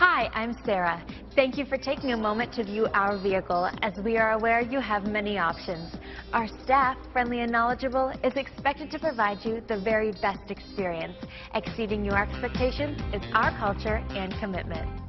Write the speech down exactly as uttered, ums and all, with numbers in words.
Hi, I'm Sarah. Thank you for taking a moment to view our vehicle, as we are aware you have many options. Our staff, friendly and knowledgeable, is expected to provide you the very best experience. Exceeding your expectations is our culture and commitment.